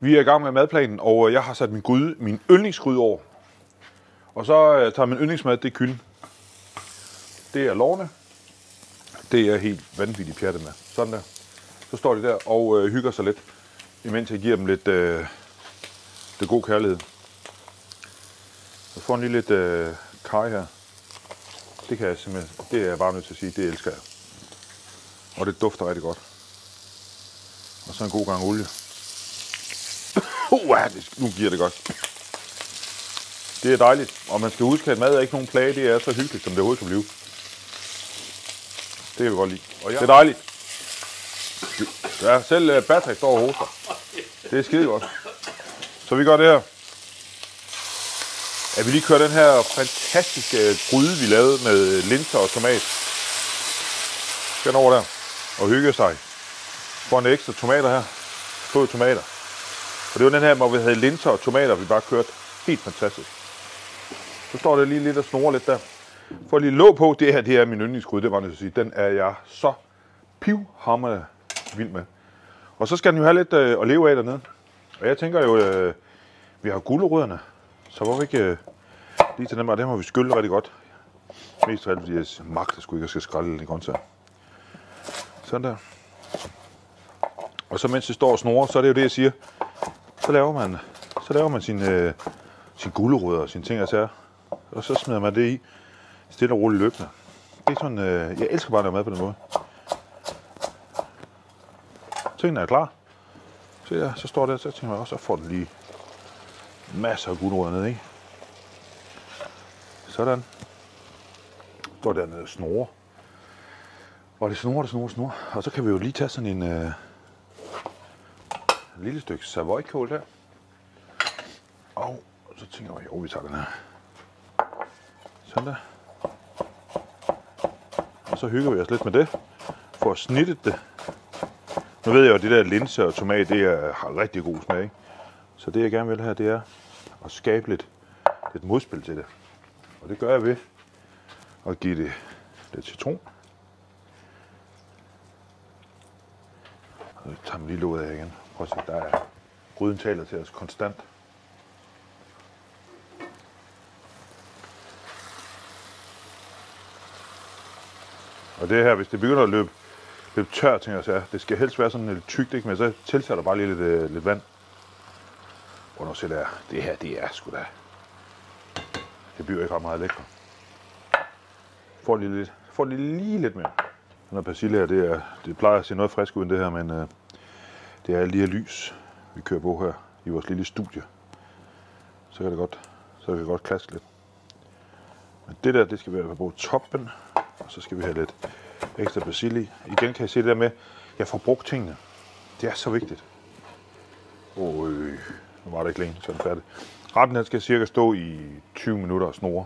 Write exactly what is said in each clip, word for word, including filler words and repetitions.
Vi er i gang med madplanen, og jeg har sat min gryde, min yndlingsgryde over. Og så øh, tager min yndlingsmad, det er kylling. Det er lårene. Det er helt vanvittigt pjattet med. Sådan der. Så står de der og øh, hygger sig lidt, imens jeg giver dem lidt, øh, lidt god kærlighed. Jeg får lige lidt øh, karry her. Det kan jeg simpelthen, det er jeg bare nødt til at sige, det elsker jeg. Og det dufter rigtig godt. Og så en god gang olie. Uh, nu giver det godt. Det er dejligt, og man skal huske, at mad er ikke nogen plage. Det er så hyggeligt, som det overhovedet kan blive. Det kan vi godt lide. Og det er dejligt. Ja, selv Patrick står og hoster. Det er skide godt. Så vi gør det her. At vi lige kører den her fantastiske gryde, vi lavede med linser og tomat. Den over der. Og hygge sig. Får en ekstra tomater her. Fået tomater. Og det var den her, hvor vi havde linser og tomater, vi bare kørte. Helt fantastisk. Så står der lige lidt og snorer lidt der. For lige låg på, det her det er min yndlingsgryde, det var nødt til at sige. Den er jeg så pivhamrende vild med. Og så skal den jo have lidt øh, at leve af dernede. Og jeg tænker jo, øh, vi har gulerødderne. Så hvorfor ikke øh, lige til dem, og dem har vi skyllet rigtig godt. Mest af alt, fordi jeg magter sgu ikke, at jeg skal skrælle lidt grøntsager. Sådan der. Og så mens det står og snorer, så er det jo det, jeg siger. Så laver man, så laver man sine, øh, sine gulerødder og sine ting og sager. Og så smider man det i stille og roligt løbende. Det er sådan, øh, jeg elsker bare at lave mad på den måde. Tingene er klar. Se der, så står der, så tænker jeg også, så får den lige masser af gulerødder ned, ikke? Sådan. Står der nede og snorer. Og det snorer, det snorer, det snorer. Og så kan vi jo lige tage sådan en, øh, en lille stykke savoykål der. Og så tænker jeg, jo, vi tager den her. Sådan der. Og så hygger vi os lidt med det. For at snitte det. Nu ved jeg jo, at det der linse og tomat, det er, har rigtig god smag, ikke? Så det jeg gerne vil her, det er at skabe lidt, lidt modspil til det. Og det gør jeg ved at give det lidt citron. Og så tager man lige låget af igen. Prøv at se, der er gryden taler til os konstant. Og det her, hvis det begynder at løbe, løbe tør, tænker jeg så, det skal helst være sådan lidt tykt, ikke? Men så tilsætter bare lige lidt, øh, lidt vand. Prøv nu at se der. Det her, det er sgu da. Det bliver ikke ret meget lækkert. Får lige lidt, får lige, lige lidt mere. Den her persille her, det, er, det plejer at se noget frisk ud end det her, men øh, det er alle de her lys, vi kører på her i vores lille studie. Så kan det godt, så kan det godt klaske lidt. Men det der, det skal være på toppen, og så skal vi have lidt ekstra persille i. Igen kan jeg se det der med, at jeg får brugt tingene. Det er så vigtigt. Åh, øh, nu var det ikke længe, så er den færdig. Retten her skal cirka stå i tyve minutter og snore.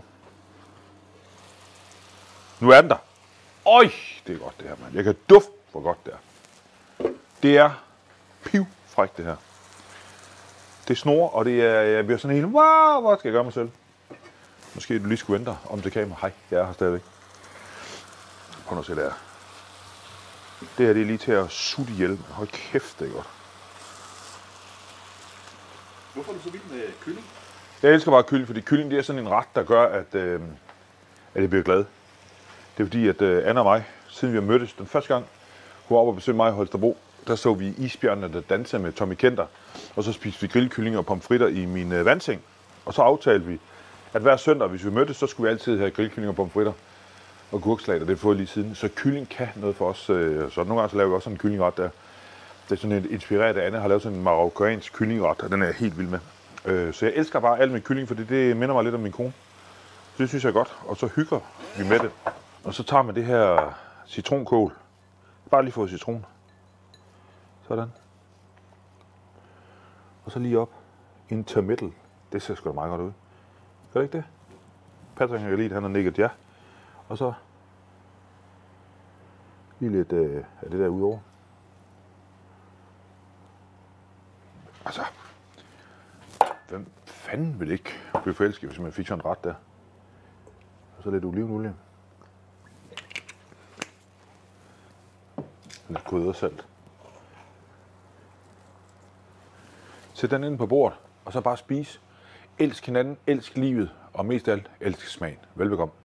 Nu er den der. Øj, det er godt det her, mand. Jeg kan dufte, hvor godt det er. Det er pivfrækt, det her. Det snor, og det er, jeg bliver sådan helt, wow, hvad skal jeg gøre mig selv? Måske du lige skulle vente om det kamera. Hej, jeg er her stadigvæk. Prøv nu at se der. Det her, det er lige til at sutte ihjel. Hold kæft, det er godt. Hvorfor er du så vild med kylling? Jeg elsker bare kylling, fordi kylling det er sådan en ret, der gør, at, øh, at jeg bliver glad. Det er fordi, at øh, Anna og mig, siden vi har mødtes den første gang, hun var oppe og besøgte mig i Holstebro, der så vi isbjørnene, der dansede med Tommy Kenter, og så spiste vi grillkyllinger og pomfritter i min øh, vandseng. Og så aftalte vi, at hver søndag, hvis vi mødtes, så skulle vi altid have grillkyllinger og pomfritter og gurksalat, og det har fået lige siden. Så kylling kan noget for os. Øh, så nogle gange så laver vi også sådan en kyllingret der. Det er sådan en inspireret af Anna, har lavet sådan en marokkansk kyllingret, og den er jeg helt vild med. Øh, så jeg elsker bare alt med kylling, fordi det minder mig lidt om min kone. Så det synes jeg er godt, og så hygger vi med det. Og så tager man det her citronkål. Bare lige få citron. Sådan. Og så lige op. Intermiddle. Det ser sgu da meget godt ud. Gør det ikke det? Patrick kan lide, han har nikket ja. Og så lige lidt øh, af det der udover. Altså, hvem fanden vil ikke blive forelsket, hvis man fik sådan en ret der? Og så lidt olivenolie. Lidt kryddersalt. Sæt den ind på bordet, og så bare spise. Elsk hinanden, elsk livet, og mest af alt, elsk smagen. Velbekomme.